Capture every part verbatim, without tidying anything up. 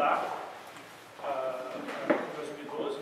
voltar a dois mil e doze.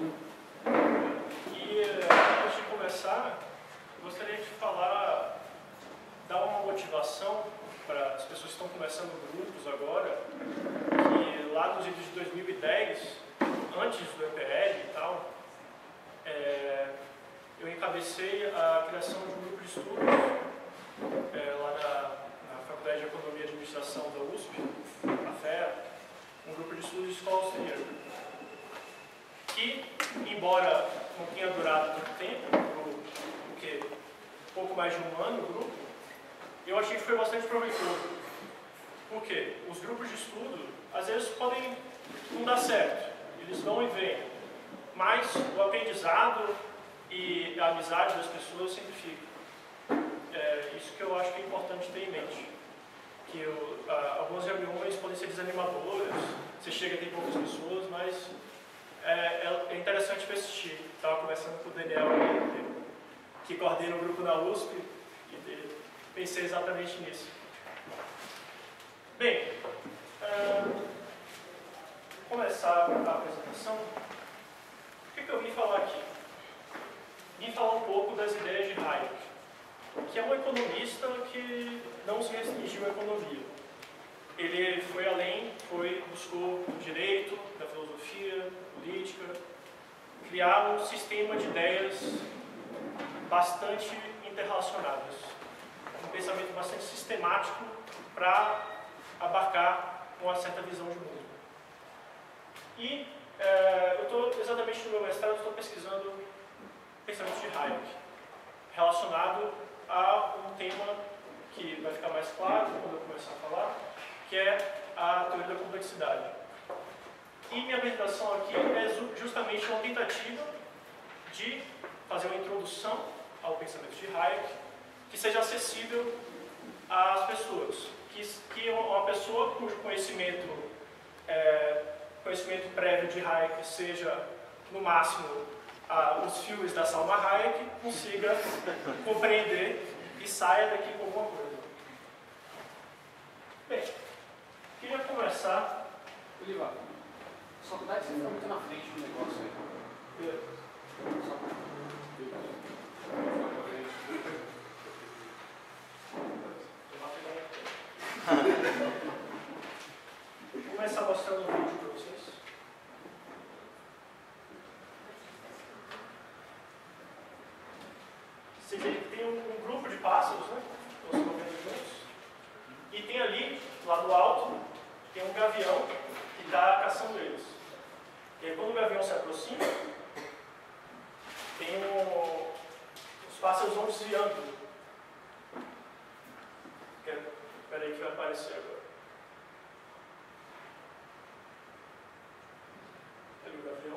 E antes de começar, gostaria de falar, dar uma motivação para as pessoas que estão começando grupos agora, que lá nos idos de dois mil e dez, antes do E P L e tal, é, eu encabecei a criação de um grupo de estudos é, lá na, na Faculdade de Economia e Administração da U S P, a F E A, um grupo de estudos de escola austríaca, que, embora não tenha durado muito tempo, porque pouco mais de um ano o grupo, eu achei que foi bastante proveitoso. Por quê? Os grupos de estudo, às vezes, podem não dar certo, eles vão e vêm, mas o aprendizado e a amizade das pessoas sempre fica. É isso que eu acho que é importante ter em mente. Que eu, ah, algumas reuniões podem ser desanimadoras, você chega e tem poucas pessoas, mas é, é interessante persistir. Estava conversando com o Daniel, aí, que coordena o grupo na U S P, e pensei exatamente nisso. Bem, uh, vou começar a apresentação. O que, que eu vim falar aqui? Vim falar um pouco das ideias de Hayek, que é um economista que não se restringiu à economia. Ele foi além, foi, buscou o direito, da filosofia, política, criar um sistema de ideias bastante interrelacionadas, um pensamento bastante sistemático para abarcar uma certa visão de mundo. E é, eu estou exatamente no meu mestrado, estou pesquisando pensamentos de Hayek, relacionado a um tema que vai ficar mais claro quando eu começar a falar, que é a teoria da complexidade. E minha apresentação aqui é justamente uma tentativa de fazer uma introdução ao pensamento de Hayek que seja acessível às pessoas, que, que uma pessoa cujo conhecimento, é, conhecimento prévio de Hayek seja, no máximo, a, os filmes da Salma Hayek, consiga compreender e saia daqui com alguma coisa. Bem, queria começar... Olivar, só dá que você fica muito na frente do negócio aí. Beleza. Só Vou começar mostrando um vídeo para vocês. Vocês veem que tem um, um grupo de pássaros, né? Estão se movendo juntos. E tem ali, lá no alto, tem um gavião que está caçando eles. E aí, quando o gavião se aproxima, tem um, os pássaros vão desviando. Espera aí que vai aparecer agora. Ali o gavião.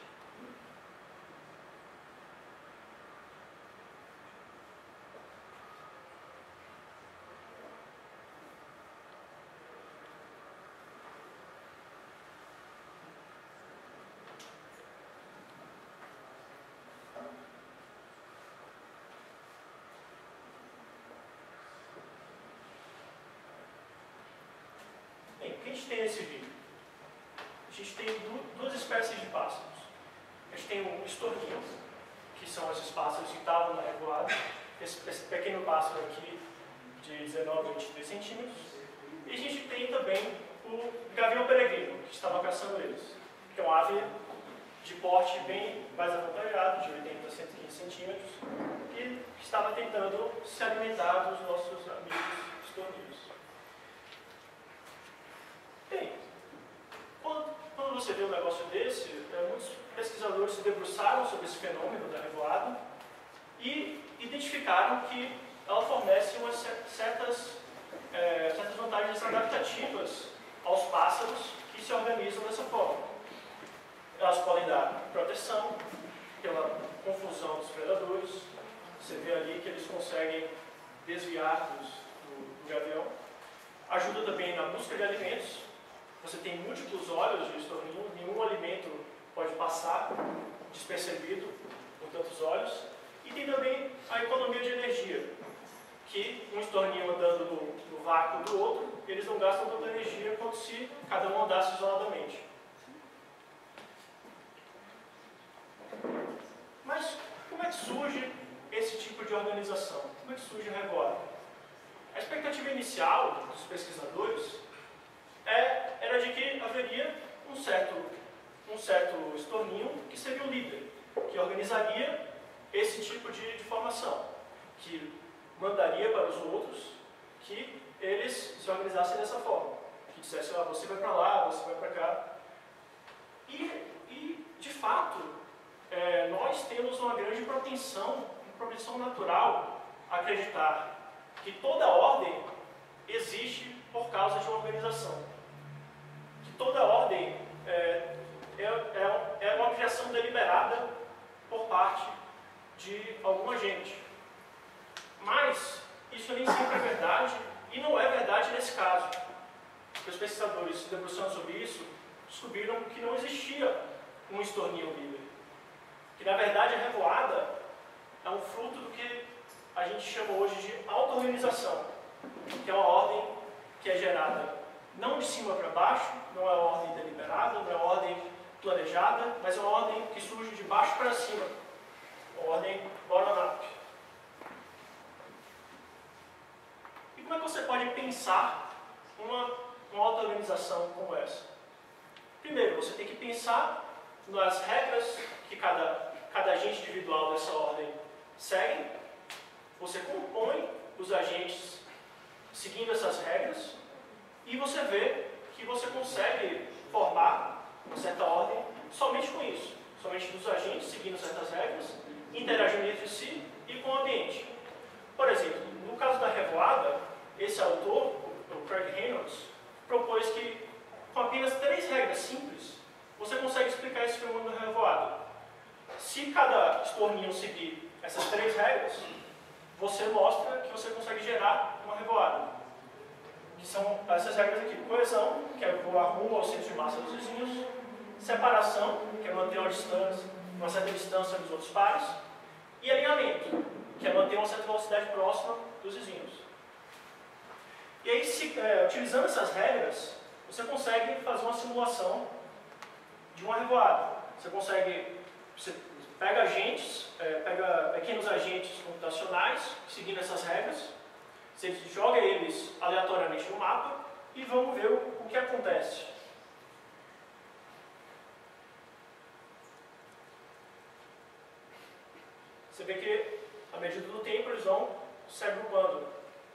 Bem, o que a gente tem nesse vídeo? A gente tem duas espécies de pássaros. A gente tem um estorninho, que são esses pássaros que estavam na revoada. Esse, esse pequeno pássaro aqui, de dezenove a vinte e três centímetros. E a gente tem também o gavião peregrino, que estava caçando eles. Que é uma ave de porte bem mais avantajado, de oitenta a cento e quinze centímetros, que estava tentando se alimentar dos nossos amigos estorninhos. Bem, quando, quando você vê um negócio desse, é, muitos pesquisadores se debruçaram sobre esse fenômeno da revoada e identificaram que ela fornece umas certas, é, certas vantagens adaptativas aos pássaros que se organizam dessa forma. Elas podem dar proteção pela confusão dos predadores. Você vê ali que eles conseguem desviar dos, do, do gavião. Ajuda também na busca de alimentos. Você tem múltiplos olhos de estorninho, nenhum alimento pode passar despercebido por tantos olhos. E tem também a economia de energia, que um estorninho andando no, no vácuo do outro, eles não gastam tanta energia quanto se cada um andasse isoladamente. surge esse tipo de organização? Como é que surge a revoada? A expectativa inicial dos pesquisadores é, era de que haveria um certo, um certo estorninho que seria o líder, que organizaria esse tipo de, de formação, que mandaria para os outros que eles se organizassem dessa forma, que dissessem, ah, você vai para lá, você vai para cá. E, e de fato, é, nós temos uma grande propensão, uma propensão natural a acreditar que toda ordem existe por causa de uma organização. Que toda ordem é, é, é, é uma criação deliberada por parte de alguma gente. Mas isso nem sempre é verdade, e não é verdade nesse caso. Os pesquisadores se debruçando sobre isso descobriram que não existia um estorninho líder. Que na verdade a revoada é um fruto do que a gente chama hoje de auto-organização, que é uma ordem que é gerada não de cima para baixo, não é uma ordem deliberada, não é uma ordem planejada, mas é uma ordem que surge de baixo para cima, uma ordem bottom-up. E como é que você pode pensar uma, uma auto-organização como essa? Primeiro, você tem que pensar nas regras que cada, cada agente individual dessa ordem segue. Você compõe os agentes seguindo essas regras e você vê que você consegue formar uma certa ordem somente com isso, somente dos agentes seguindo certas regras, interagindo entre si e com o ambiente. Por exemplo, no caso da revoada, esse autor, o Craig Reynolds, propôs que com apenas três regras simples, você consegue explicar esse fenômeno da revoada. Se cada estorninho seguir essas três regras, você mostra que você consegue gerar uma revoada. Que são essas regras aqui. Coesão, que é voar rumo ao centro de massa dos vizinhos. Separação, que é manter uma distância, uma certa distância dos outros pares. E alinhamento, que é manter uma certa velocidade próxima dos vizinhos. E aí, se, é, utilizando essas regras, você consegue fazer uma simulação de uma revoada. Você consegue, você pega agentes, é, pega pequenos agentes computacionais, seguindo essas regras, você joga eles aleatoriamente no mapa e vamos ver o, o que acontece. Você vê que, à medida do tempo, eles vão se agrupando.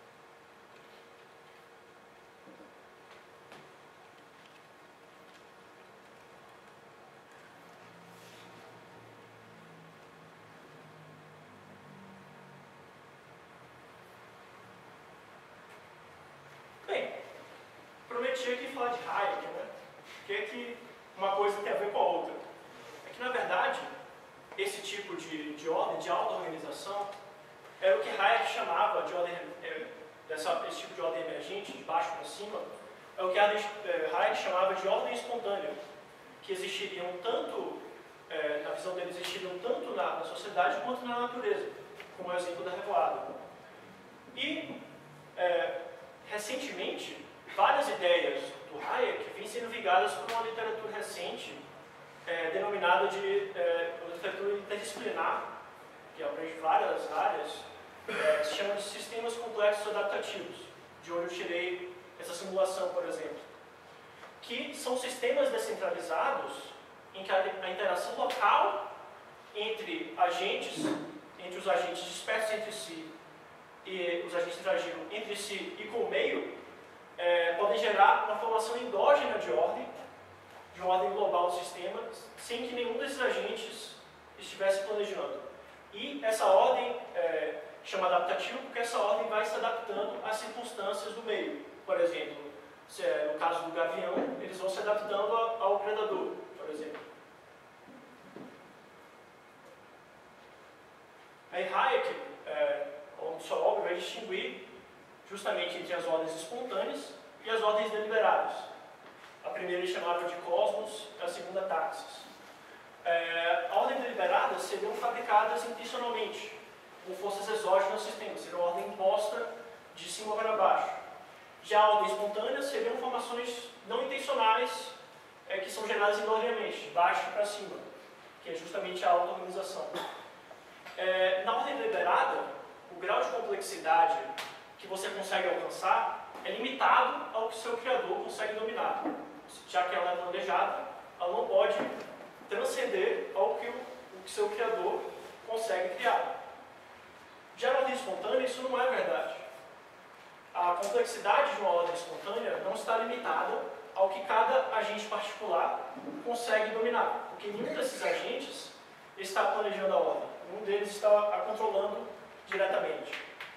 Bem, prometi aqui falar de Hayek, né? Que é que uma coisa tem a ver com a outra. É que, na verdade, esse tipo de, de ordem, de auto-organização, era o que Hayek chamava de ordem, é, dessa, esse tipo de ordem emergente, de baixo para cima, é o que Hayek chamava de ordem espontânea, que existiriam tanto, é, na visão dele, existiriam tanto na, na sociedade quanto na natureza, como é o exemplo da revoada. E, é, recentemente, várias ideias do Hayek vêm sendo vigadas por uma literatura recente, É, denominada de é, literatura interdisciplinar, que abrange várias áreas, é, se chama de sistemas complexos adaptativos, de onde eu tirei essa simulação, por exemplo, que são sistemas descentralizados em que a, a interação local entre agentes, entre os agentes dispersos entre si e os agentes interagindo entre si e com o meio, é, podem gerar uma formação endógena de ordem, de uma ordem global do sistema, sem que nenhum desses agentes estivesse planejando. E essa ordem é, chama adaptativa porque essa ordem vai se adaptando às circunstâncias do meio. Por exemplo, se é, no caso do gavião, eles vão se adaptando ao predador, por exemplo. Aí Hayek, é, ao longo de sua obra, vai distinguir justamente entre as ordens espontâneas e as ordens deliberadas. A primeira ele chamava de cosmos, a segunda taxis. É, a ordem deliberada seriam fabricadas intencionalmente, com forças exógenas no sistema, seria uma ordem imposta de cima para baixo. Já a ordem espontânea seriam formações não intencionais, é, que são geradas endogeniamente, de baixo para cima, que é justamente a auto-organização. É, na ordem deliberada, o grau de complexidade que você consegue alcançar é limitado ao que seu criador consegue dominar. Já que ela é planejada, ela não pode transcender ao que o, o que seu criador consegue criar. Já na ordem espontânea, isso não é verdade. A complexidade de uma ordem espontânea não está limitada ao que cada agente particular consegue dominar, porque nenhum desses agentes está planejando a ordem, nenhum deles está a controlando diretamente.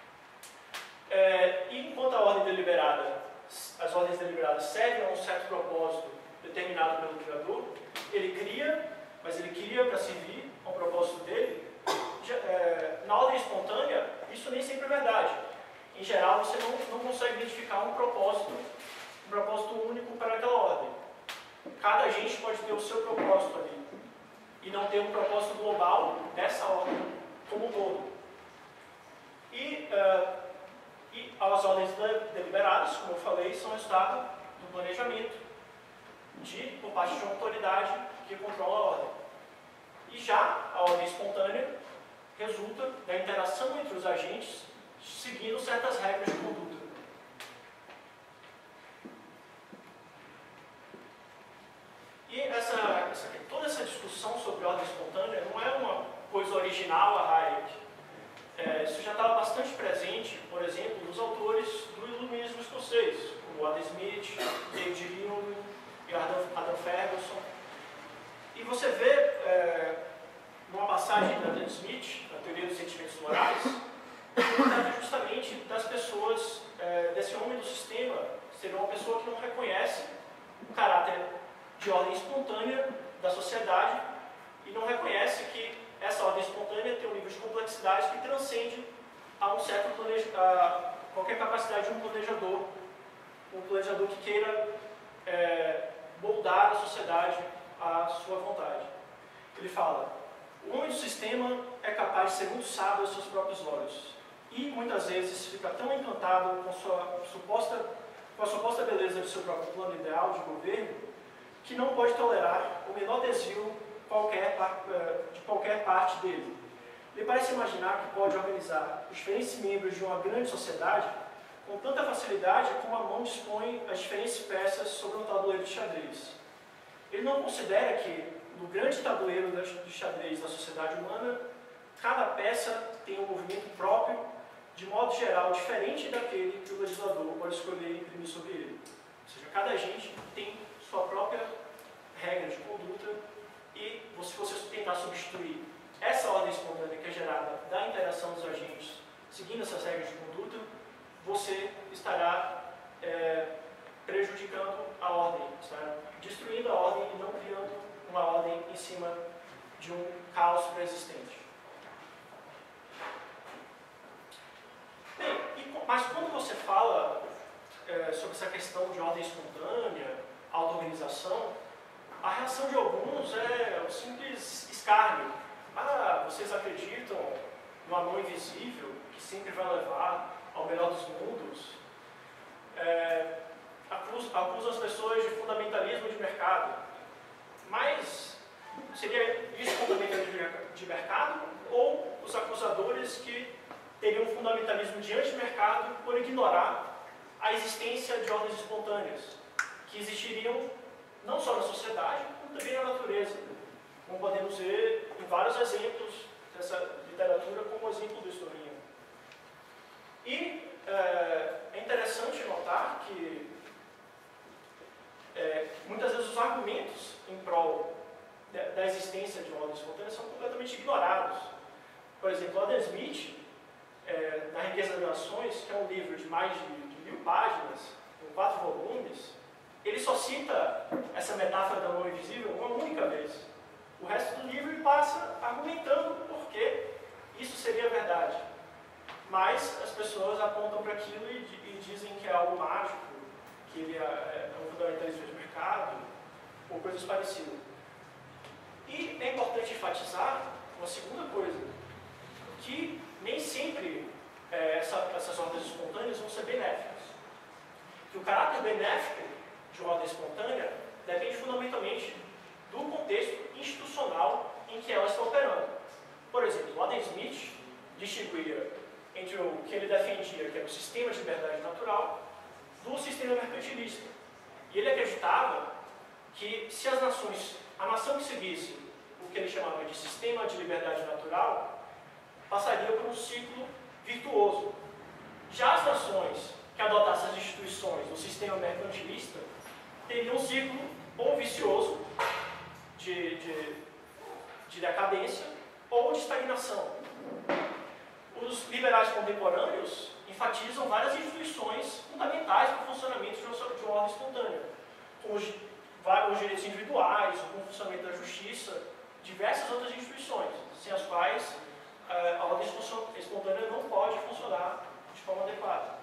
É, e enquanto a ordem deliberada, as ordens deliberadas servem a um certo propósito determinado pelo criador, ele cria, mas ele cria para servir ao propósito dele. Já, é, na ordem espontânea, isso nem sempre é verdade. Em geral, você não, não consegue identificar um propósito, um propósito único para aquela ordem. Cada agente pode ter o seu propósito ali e não ter um propósito global dessa ordem como um todo. E, uh, e as ordens deliberadas, como eu falei, são resultado do planejamento de, por parte de uma autoridade que controla a ordem. E já a ordem espontânea resulta da interação entre os agentes seguindo certas regras de conduta. E essa, essa, toda essa discussão sobre ordem espontânea não é uma coisa original a Hayek. É, isso já estava bastante presente, por exemplo, nos autores do iluminismo escocês, como Adam Smith, David Hume e Adam, Adam Ferguson. E você vê, é, numa passagem da Adam Smith, na Teoria dos Sentimentos Morais, trata justamente das pessoas, é, desse homem do sistema, ser uma pessoa que não reconhece o caráter de ordem espontânea da sociedade e não reconhece que essa ordem espontânea tem um nível de complexidade que transcende a um certo planeja, a qualquer capacidade de um planejador, um planejador que queira é, moldar a sociedade à sua vontade. Ele fala: o homem do sistema é capaz de ser muito sábio aos seus próprios olhos e muitas vezes fica tão encantado com, sua suposta, com a suposta beleza de seu próprio plano ideal de governo que não pode tolerar o menor desvio qualquer, de qualquer parte dele. Ele parece imaginar que pode organizar os diferentes membros de uma grande sociedade com tanta facilidade como a mão dispõe as diferentes peças sobre um tabuleiro de xadrez. Ele não considera que, no grande tabuleiro de xadrez da sociedade humana, cada peça tem um movimento próprio, de modo geral, diferente daquele que o legislador pode escolher imprimir sobre ele. Ou seja, cada agente tem sua própria regra de conduta e se você tentar substituir essa ordem espontânea que é gerada da interação dos agentes, seguindo essas regras de conduta, você estará é, prejudicando a ordem, estará destruindo a ordem e não criando uma ordem em cima de um caos pré-existente. Bem, e, mas quando você fala é, sobre essa questão de ordem espontânea, auto-organização, a reação de alguns é um simples escárnio. Ah, vocês acreditam numa mão invisível que sempre vai levar ao melhor dos mundos? É, acusam, acusam as pessoas de fundamentalismo de mercado. Mas seria isso fundamentalismo de mercado ou os acusadores que teriam um fundamentalismo de anti-mercado por ignorar a existência de ordens espontâneas, que existiriam não só na sociedade, como também na natureza, como podemos ver em vários exemplos dessa literatura, como o exemplo do historinho. E é, é interessante notar que é, muitas vezes os argumentos em prol da, da existência de uma ordem espontânea são completamente ignorados. Por exemplo, Adam Smith, é, na Riqueza das Nações, que é um livro de mais de, de mil páginas, com quatro volumes, ele só cita essa metáfora da mão invisível uma única vez. O resto do livro ele passa argumentando por que isso seria verdade. Mas as pessoas apontam para aquilo e, e dizem que é algo mágico, que ele é, é um fundamentalismo de mercado, ou coisas parecidas. E é importante enfatizar uma segunda coisa, que nem sempre é, essa, essas ordens espontâneas vão ser benéficas. Que o caráter benéfico de ordem espontânea depende fundamentalmente do contexto institucional em que ela está operando. Por exemplo, o Adam Smith distinguia entre o que ele defendia, que era o sistema de liberdade natural, do sistema mercantilista. E ele acreditava que se as nações, a nação que seguisse o que ele chamava de sistema de liberdade natural, passaria por um ciclo virtuoso. Já as nações que adotassem as instituições do sistema mercantilista teriam um ciclo ou vicioso de, de, de decadência ou de estagnação. Os liberais contemporâneos enfatizam várias instituições fundamentais para o funcionamento de uma ordem espontânea, como os, os direitos individuais, o funcionamento da justiça, diversas outras instituições, sem as quais uh, a ordem espontânea não pode funcionar de forma adequada.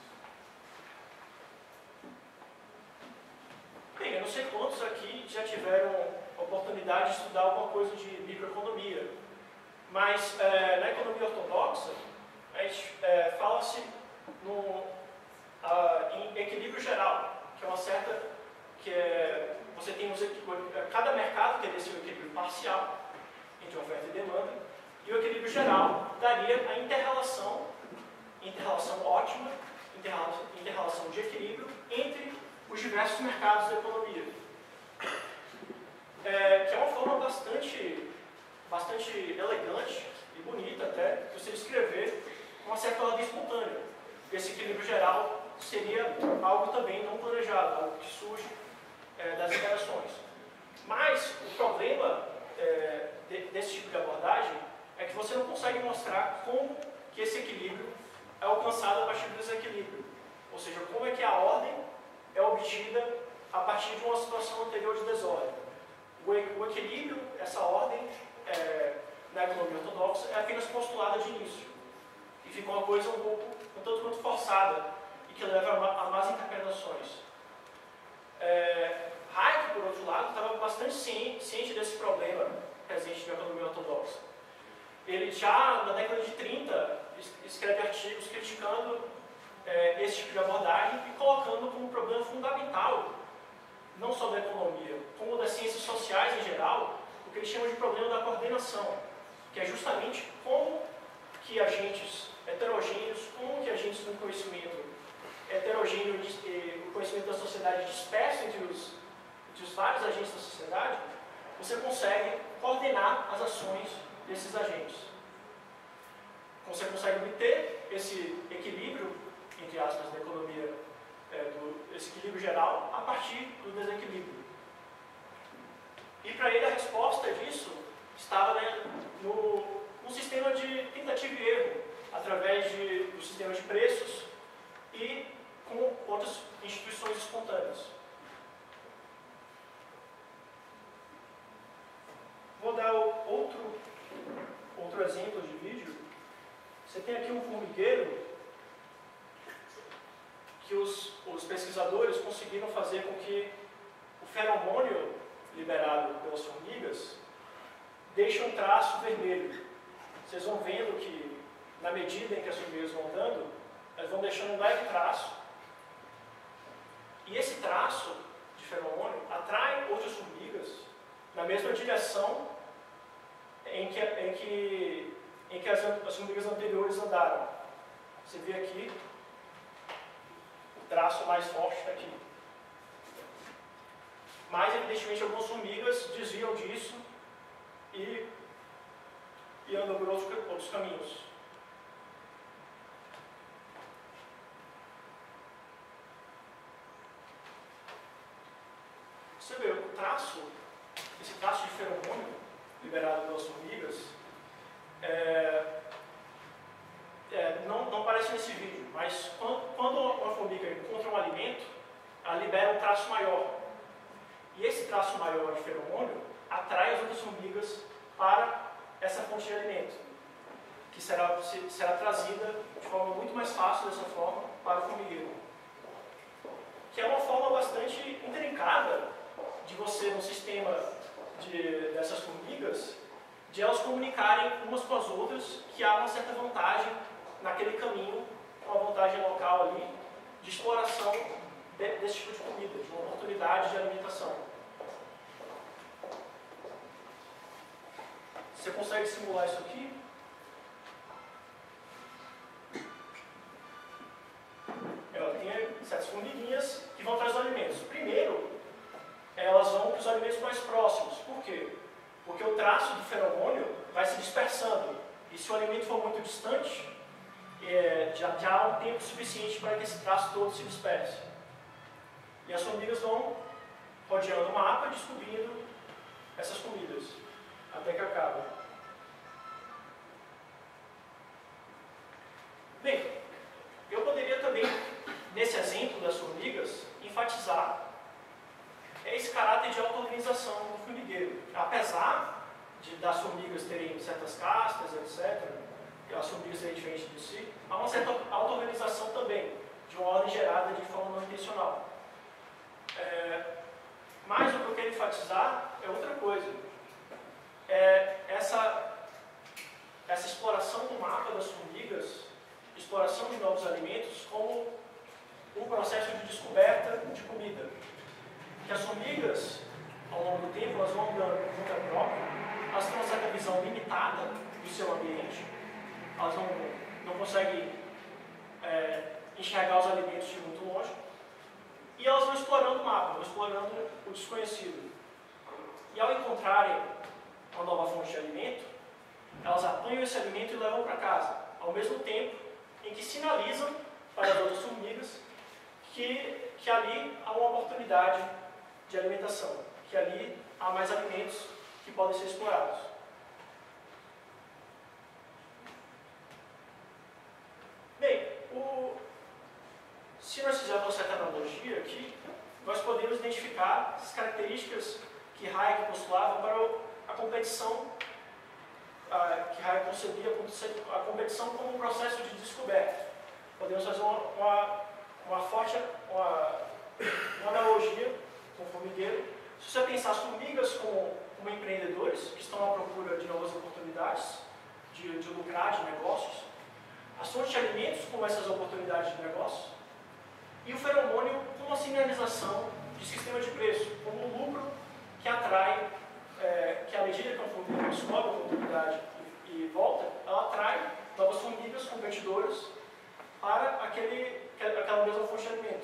Bem, eu não sei quantos aqui já tiveram a oportunidade de estudar alguma coisa de microeconomia, mas uh, na economia ortodoxa, a gente uh, fala-se no, uh, em equilíbrio geral, que é uma certa, que é, você tem uns, cada mercado teria seu equilíbrio parcial entre oferta e demanda, e o equilíbrio geral daria a inter-relação, inter-relação ótima, inter-relação, inter-relação de equilíbrio entre os diversos mercados da economia. É, que é uma forma bastante, bastante elegante e bonita até de você descrever uma certa ordem espontânea. Esse equilíbrio geral seria algo também não planejado, algo que surge é, das interações. Mas o problema é, de, desse tipo de abordagem é que você não consegue mostrar como que esse equilíbrio é alcançado a partir do desequilíbrio. Ou seja, como é que a ordem é obtida a partir de uma situação anterior de desordem. O, o equilíbrio, essa ordem, é, na economia ortodoxa, é apenas postulada de início. E fica uma coisa um pouco, um tanto quanto forçada, e que leva a, a más interpretações. É, Hayek, por outro lado, estava bastante ciente desse problema presente na economia ortodoxa. Ele já, na década de trinta, escreve artigos criticando é, esse tipo de abordagem e colocando como um problema fundamental, não só da economia, como das ciências sociais em geral, o que ele chama de problema da coordenação, que é justamente como que agentes heterogêneos, como que agentes com conhecimento heterogêneo, o conhecimento da sociedade disperso entre os, entre os vários agentes da sociedade, você consegue coordenar as ações desses agentes. Você consegue obter esse equilíbrio, entre aspas, da economia, é, do, esse equilíbrio geral, a partir do desequilíbrio. E para ele a resposta disso estava, né, no, no sistema de tentativa e erro, através de, do sistema de preços e com outras instituições espontâneas. Vou dar outro, outro exemplo de vídeo. Você tem aqui um formigueiro que os, os pesquisadores conseguiram fazer com que o feromônio liberado pelas formigas deixe um traço vermelho. Vocês vão vendo que, na medida em que as formigas vão andando, elas vão deixando um leve traço. E esse traço de feromônio atrai outras formigas na mesma direção em que, em que, em que as, as formigas anteriores andaram. Você vê aqui, o traço mais forte está aqui. Mas, evidentemente, algumas formigas desviam disso e, e andam por outros, outros caminhos. Você vê, o traço, esse traço de feromônio liberado pelas formigas, é, é, não, não aparece nesse vídeo, mas quando, quando uma formiga encontra um alimento, ela libera um traço maior. E esse traço maior de feromônio atrai as outras formigas para essa fonte de alimento, que será, será trazida de forma muito mais fácil dessa forma para o formigueiro. Que é uma forma bastante intrincada de você, no sistema de, dessas formigas, de elas comunicarem umas com as outras, que há uma certa vantagem naquele caminho, uma vantagem local ali, de exploração de, desse tipo de comida, de uma oportunidade de alimentação. Você consegue simular isso aqui? mais próximos. Por quê? Porque o traço do feromônio vai se dispersando. E se o alimento for muito distante, é, já, já há um tempo suficiente para que esse traço todo se disperse. E as formigas vão rodeando o mapa, descobrindo essas comidas, até que acaba. Bem, eu poderia também, nesse exemplo das formigas, enfatizar esse caráter de auto-organização do formigueiro. Apesar de, das formigas terem certas castas, etcétera, e as formigas serem diferentes de si, há uma certa auto-organização também, de uma ordem gerada de forma não intencional. É, mas o que eu quero enfatizar é outra coisa. É essa, essa exploração do mapa das formigas, exploração de novos alimentos, como um processo de descoberta de comida. Que as formigas, ao longo do tempo, elas vão andando por conta própria, elas têm uma certa visão limitada do seu ambiente, elas não, não conseguem é, enxergar os alimentos de muito longe, e elas vão explorando o mapa, vão explorando o desconhecido. E ao encontrarem uma nova fonte de alimento, elas apanham esse alimento e levam para casa, ao mesmo tempo em que sinalizam para as outras formigas que, que ali há uma oportunidade de alimentação, que ali há mais alimentos que podem ser explorados. Bem, o, se nós fizermos uma certa analogia aqui, nós podemos identificar as características que Hayek postulava para a competição, a, que Hayek concebia a competição como um processo de descoberta. Podemos fazer uma, uma, uma forte uma, uma analogia com o formigueiro. Se você pensar as formigas como, como empreendedores que estão à procura de novas oportunidades, de, de lucrar, de negócios, as fontes de alimentos como essas oportunidades de negócio, e o feromônio como uma sinalização de sistema de preço, como um lucro que atrai, é, que à medida que a formiga descobre a oportunidade e, e volta, ela atrai novas formigas competidoras para aquele, aquela mesma fonte de alimento.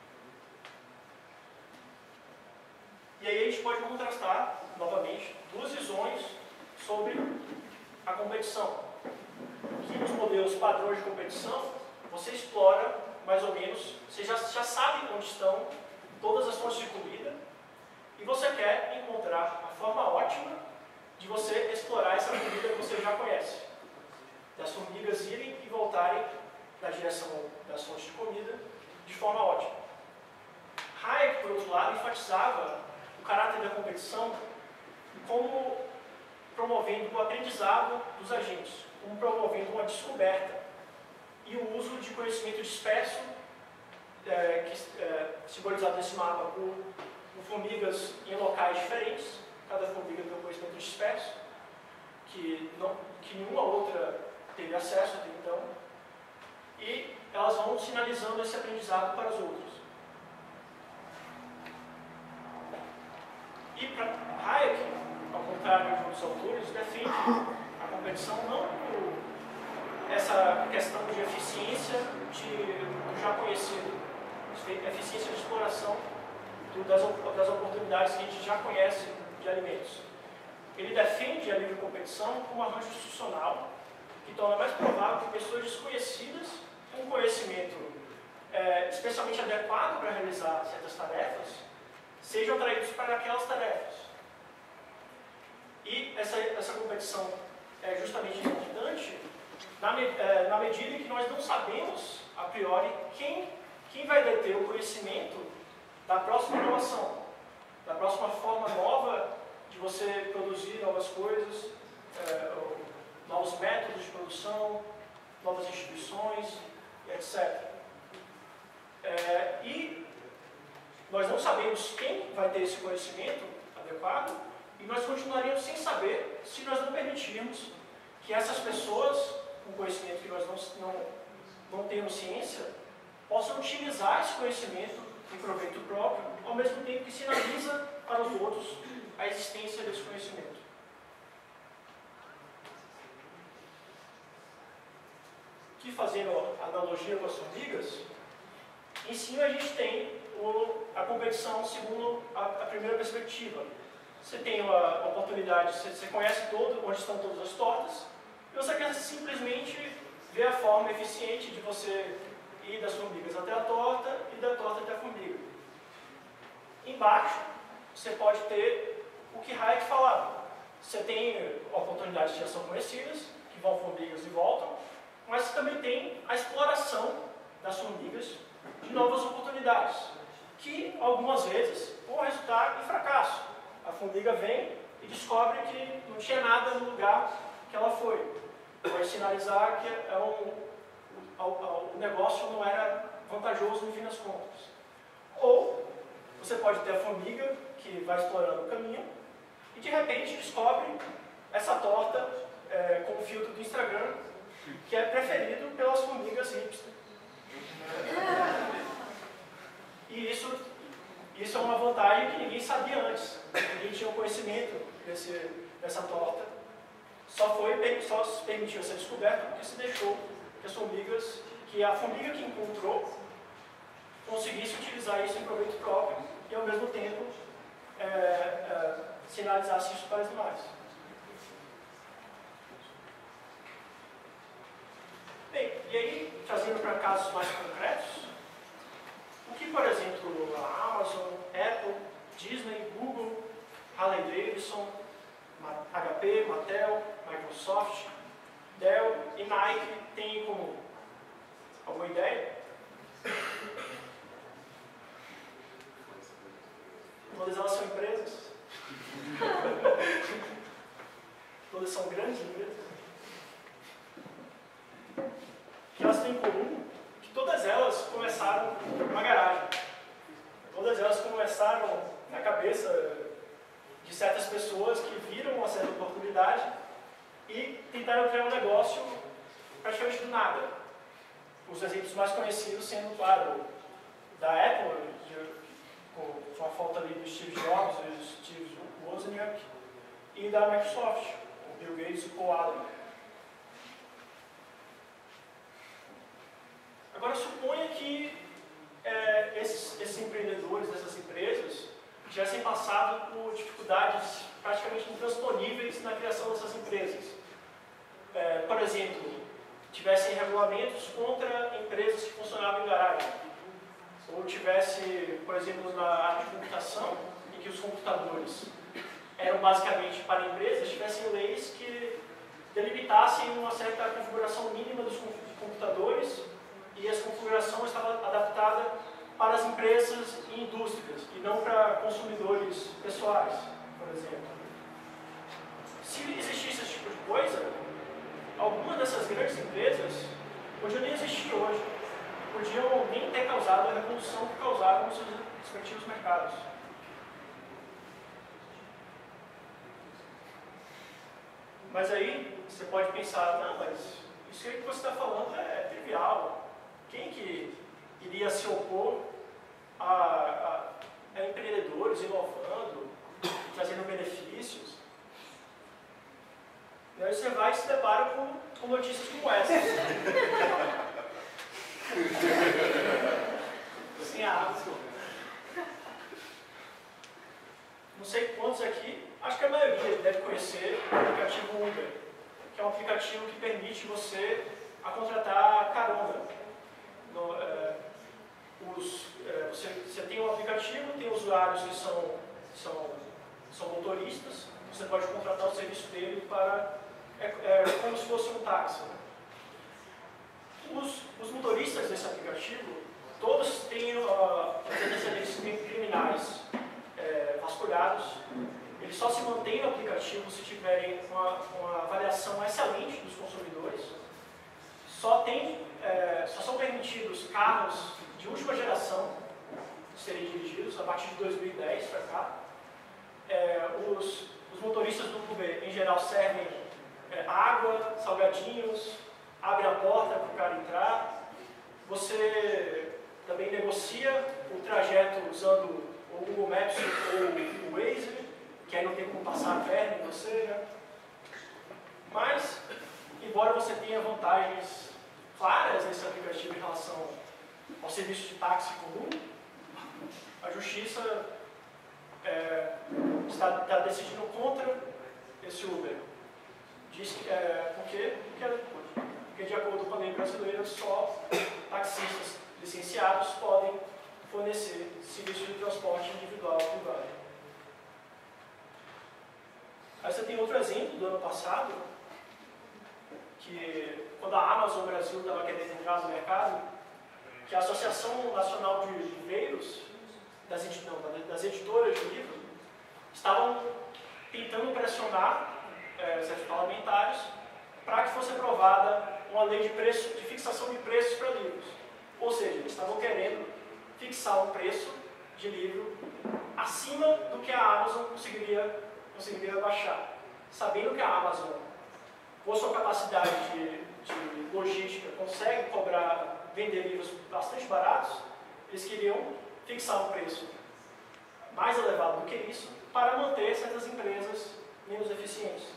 E aí a gente pode contrastar, novamente, duas visões sobre a competição. Que nos modelos padrões de competição, você explora mais ou menos, você já, já sabe onde estão todas as fontes de comida e você quer encontrar a forma ótima de você explorar essa comida que você já conhece. Das formigas irem e voltarem na direção das fontes de comida de forma ótima. Hayek, por outro lado, enfatizava o caráter da competição como promovendo o aprendizado dos agentes, como promovendo uma descoberta e o uso de conhecimento disperso, é, que, é, simbolizado nesse mapa por, por formigas em locais diferentes. Cada formiga tem um conhecimento disperso, que, não, que nenhuma outra teve acesso até então, e elas vão sinalizando esse aprendizado para as outras. E para Hayek, ao contrário de outros autores, defende a competição não por essa questão de eficiência de, do já conhecido, eficiência de exploração do, das, das oportunidades que a gente já conhece de alimentos. Ele defende a livre competição como um arranjo institucional que torna mais provável que pessoas desconhecidas com conhecimento é, especialmente adequado para realizar certas tarefas sejam atraídos para aquelas tarefas. E essa, essa competição é justamente importante na, é, na medida em que nós não sabemos, a priori, quem, quem vai deter o conhecimento da próxima inovação, da próxima forma nova de você produzir novas coisas, é, novos métodos de produção, novas instituições, etcétera. É, e nós não sabemos quem vai ter esse conhecimento adequado e nós continuaríamos sem saber se nós não permitirmos que essas pessoas com conhecimento que nós não, não, não temos ciência possam utilizar esse conhecimento em proveito próprio, ao mesmo tempo que sinaliza para os outros a existência desse conhecimento. Que, fazendo analogia com as formigas, em cima a gente tem o, a competição segundo a, a primeira perspectiva. você tem a oportunidade, você, você conhece todo, onde estão todas as tortas, e você quer simplesmente ver a forma eficiente de você ir das formigas até a torta e da torta até a formiga. Embaixo, você pode ter o que Hayek falava. Você tem oportunidades de ação conhecidas, que vão formigas e voltam, mas você também tem a exploração das formigas de novas oportunidades, que algumas vezes vão resultar em fracasso. A formiga vem e descobre que não tinha nada no lugar que ela foi. Vai sinalizar que é um, o, o negócio não era vantajoso no fim das contas. Ou você pode ter a formiga que vai explorando o caminho e de repente descobre essa torta é, com o filtro do Instagram, que é preferido pelas formigas hipster. E isso, isso é uma vantagem que ninguém sabia antes. Ninguém tinha o conhecimento desse, dessa torta. Só, foi, só se permitiu ser descoberto porque se deixou que as formigas, que a formiga que encontrou conseguisse utilizar isso em proveito próprio e ao mesmo tempo é, é, sinalizasse isso para os demais. Bem, e aí, trazendo para casos mais concretos, o que, por exemplo, a Amazon, Apple, Disney, Google, Harley Davidson, H P, Mattel, Microsoft, Dell e Nike têm em comum? Alguma ideia? Todas elas são empresas. Todas são grandes empresas. O que elas têm em comum? Que todas elas começaram numa garagem. Todas elas começaram na cabeça de certas pessoas que viram uma certa oportunidade e tentaram criar um negócio praticamente do nada. Os exemplos mais conhecidos sendo, claro, da Apple, de, com a falta ali do Steve Jobs e do Steve Wozniak, e da Microsoft, o Bill Gates e o Paul Allen. Agora, suponha que é, esses, esses empreendedores dessas empresas tivessem passado por dificuldades praticamente intransponíveis na criação dessas empresas. É, por exemplo, tivessem regulamentos contra empresas que funcionavam em garagem. Ou tivesse, por exemplo, na área de computação, em que os computadores eram basicamente para empresas, tivessem leis que delimitassem uma certa configuração mínima dos computadores e essa configuração estava adaptada para as empresas e indústrias, e não para consumidores pessoais, por exemplo. Se existisse esse tipo de coisa, algumas dessas grandes empresas podiam nem existir hoje, podiam nem ter causado a revolução que causaram nos seus respectivos mercados. Mas aí você pode pensar, não, mas isso aí que você está falando é trivial. Quem que iria se opor a, a, a empreendedores inovando, trazendo benefícios? E aí você vai e se depara com, com notícias como essa. Sem água. Não sei quantos aqui, acho que a maioria deve conhecer o aplicativo Uber, que é um aplicativo que permite você a contratar carona. No, é, os, é, você, você tem um aplicativo, tem usuários que são, são, são motoristas, você pode contratar o serviço dele para, é, é como se fosse um táxi. Né? Os, os motoristas desse aplicativo, todos têm uh, antecedentes criminais é, vasculhados. Eles só se mantêm no aplicativo se tiverem uma, uma avaliação excelente dos consumidores. Só, tem, é, só são permitidos carros de última geração serem dirigidos, a partir de dois mil e dez para cá. É, os, os motoristas do Uber, em geral, servem é, água, salgadinhos, abre a porta para o cara entrar. Você também negocia o trajeto usando o Google Maps ou o Waze, que aí não tem como passar a perna em você, né? Mas, embora você tenha vantagens claras nesse aplicativo em relação ao serviço de táxi comum, a justiça é, está, está decidindo contra esse Uber. Diz que, é, por quê? Porque, porque, de acordo com a lei brasileira, só taxistas licenciados podem fornecer serviços de transporte individual privado. Aí você tem outro exemplo do ano passado, que quando a Amazon Brasil estava querendo entrar no mercado, que a Associação Nacional de Livreiros, das, não, das editoras de livro, estavam tentando pressionar é, certos parlamentares para que fosse aprovada uma lei de, preço, de fixação de preços para livros. Ou seja, eles estavam querendo fixar um preço de livro acima do que a Amazon conseguiria, conseguiria baixar. Sabendo que a Amazon, por sua capacidade de, de logística, consegue cobrar, vender livros bastante baratos, eles queriam fixar um preço mais elevado do que isso para manter certas empresas menos eficientes.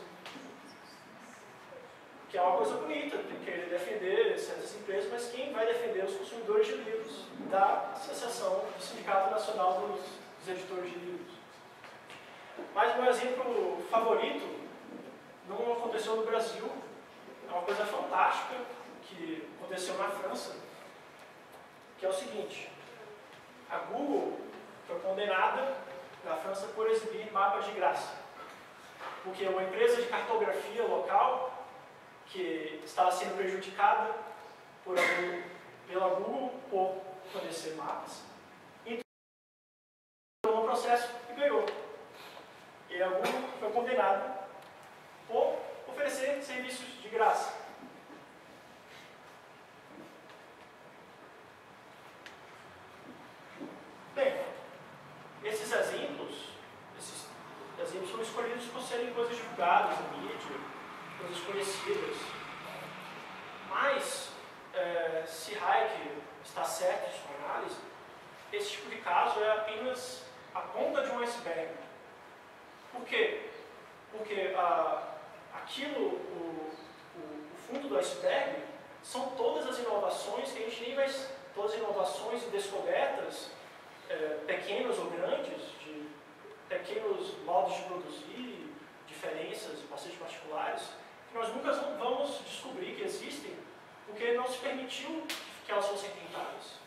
Que é uma coisa bonita, de querer defender certas empresas, mas quem vai defender os consumidores de livros da Associação do Sindicato Nacional dos, dos Editores de Livros. Mas meu exemplo favorito não aconteceu no Brasil, é uma coisa fantástica que aconteceu na França, que é o seguinte: a Google foi condenada na França por exibir mapas de graça, porque uma empresa de cartografia local que estava sendo prejudicada por, pela Google por fornecer mapas, entrou no processo e ganhou. E a Google foi condenada por oferecer serviços de graça. Bem, esses exemplos, esses exemplos foram escolhidos por serem coisas divulgadas na mídia, coisas conhecidas. Mas, é, se Hayek está certo em sua análise, esse tipo de caso é apenas a ponta de um iceberg. Por quê? Porque ah, aquilo, o, o, o fundo do iceberg, são todas as inovações que a gente nem vai... Todas as inovações e descobertas, é, pequenas ou grandes, de pequenos modos de produzir, diferenças bastante particulares, que nós nunca vamos descobrir que existem, porque não se permitiu que elas fossem tentadas.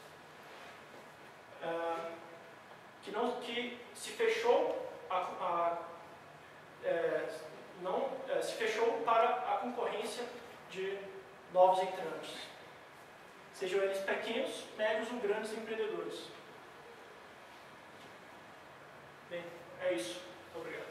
Uh, que, não, que se fechou, a, a, é, não, é, se fechou para a concorrência de novos entrantes, sejam eles pequenos, médios ou grandes empreendedores. Bem, é isso. Obrigado.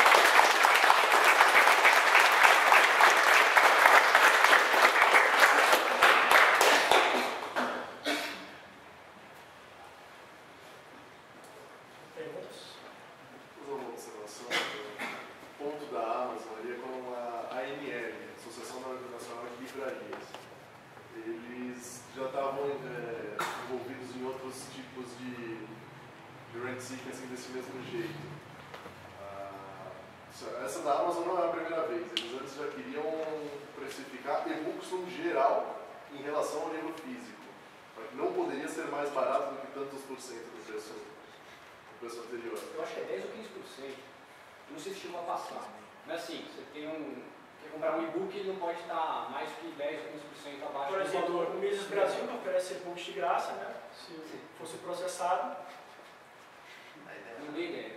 Desse mesmo jeito. Ah, essa da Amazon não é a primeira vez. Eles antes já queriam precificar e-books no geral em relação ao livro físico. Não poderia ser mais barato do que tantos por cento do preço, do preço anterior. Eu acho que é dez ou quinze por cento. Não sei se chegou a passar. Mas assim, você tem um... quer comprar um e-book, ele não pode estar mais que dez ou quinze por cento abaixo. Por exemplo, o Mises Brasil oferece e-books de graça, né? Se Sim. fosse processado. Não dei ideia.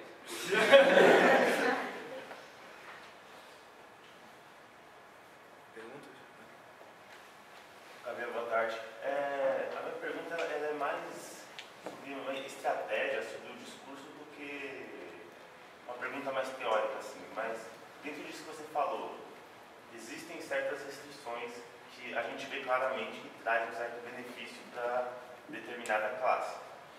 Perguntas? Gabriel, boa tarde. É, a minha pergunta ela é mais sobre uma estratégia, sobre o discurso, do que uma pergunta mais teórica, assim. Mas dentro disso que você falou, existem certas restrições que a gente vê claramente que trazem um certo benefício para determinada classe.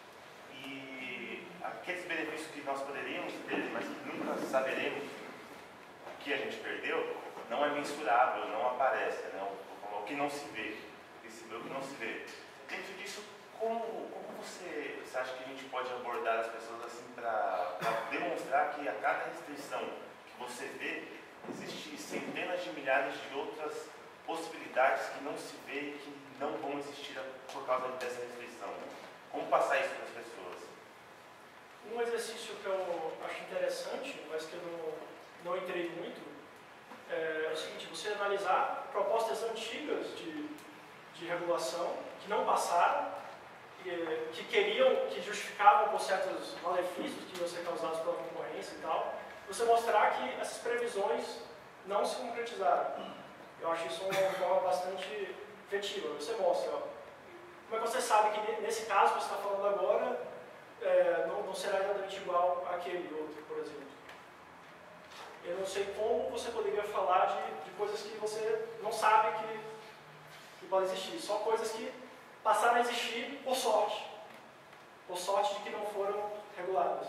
E aqueles benefícios que nós poderíamos ter, mas que nunca saberemos o que a gente perdeu, não é mensurável, não aparece, né? o, o que não se vê, o que se vê, o que não se vê. Dentro disso, como, como você, você acha que a gente pode abordar as pessoas assim para demonstrar que a cada restrição que você vê, existem centenas de milhares de outras possibilidades que não se vê e que não vão existir por causa dessa restrição? Como passar isso para as pessoas? um exercício que eu acho interessante, mas que eu não, não entrei muito, é o seguinte: você analisar propostas antigas de, de regulação que não passaram, que, que queriam, que justificavam por certos malefícios que iam ser causados pela concorrência e tal, você mostrar que essas previsões não se concretizaram. Eu acho isso uma forma bastante efetiva. Você mostra, ó, como é que você sabe que nesse caso que você está falando agora é, não, não será exatamente igual àquele outro, por exemplo. Eu não sei como você poderia falar de, de coisas que você não sabe que, que podem existir. Só coisas que passaram a existir por sorte. Por sorte de que não foram reguladas.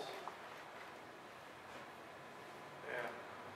É.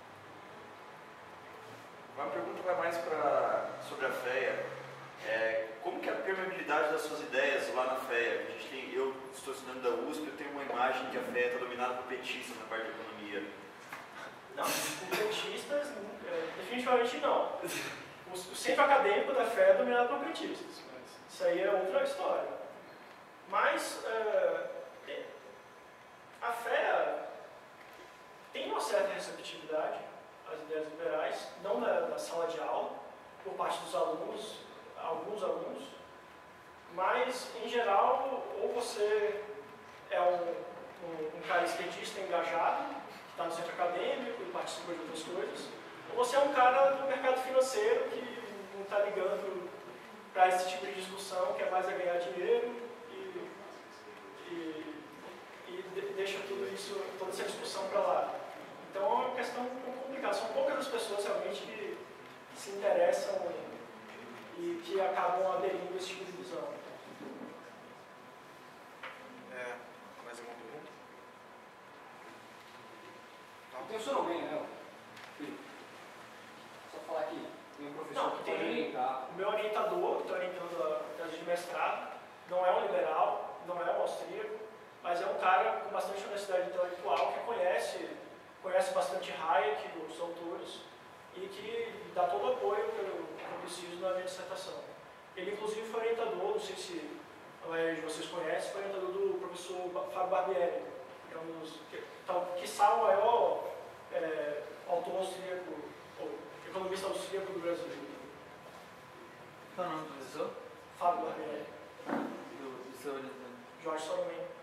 Uma pergunta vai mais pra, sobre a FEA. É, como que é a permeabilidade das suas ideias lá na FEA? A gente tem, eu estou estudando da U S P, eu tenho uma imagem que a FEA está dominada por petistas na parte de economia. Não, por petistas, é, definitivamente não. O, o centro acadêmico da FEA é dominado por petistas, mas isso aí é outra história. Mas é, a FEA tem uma certa receptividade às ideias liberais, não na, na sala de aula, por parte dos alunos, alguns alunos, mas em geral, ou você é um, um, um cara esquerdista engajado, está no centro acadêmico e participa de outras coisas, ou você é um cara do mercado financeiro que não está ligando para esse tipo de discussão, que é mais a ganhar dinheiro e, e, e de, deixa tudo isso, toda essa discussão para lá. Então é uma questão um pouco complicada. São poucas as pessoas realmente que se interessam e que acabam aderindo a esse tipo de visão. É, mais alguma pergunta? Funcionou bem, né? Só falar aqui, tem um professor Não, que tem- pode orientar. O meu orientador, que está orientando a tese de mestrado, não é um liberal, não é um austríaco, mas é um cara com bastante honestidade intelectual que conhece, conhece bastante Hayek, os autores, e que dá todo o apoio que eu, que eu preciso na minha dissertação. Ele, inclusive, foi orientador, não sei se a maioria de vocês conhece, foi orientador do professor Ba- Fábio Barbieri, que é um dos, que, tal, quiçá o maior é, autor austríaco, ou economista austríaco do Brasil. Qual é o nome do professor? Fábio Barbieri, Do, do seu orientador? Jorge Salomé.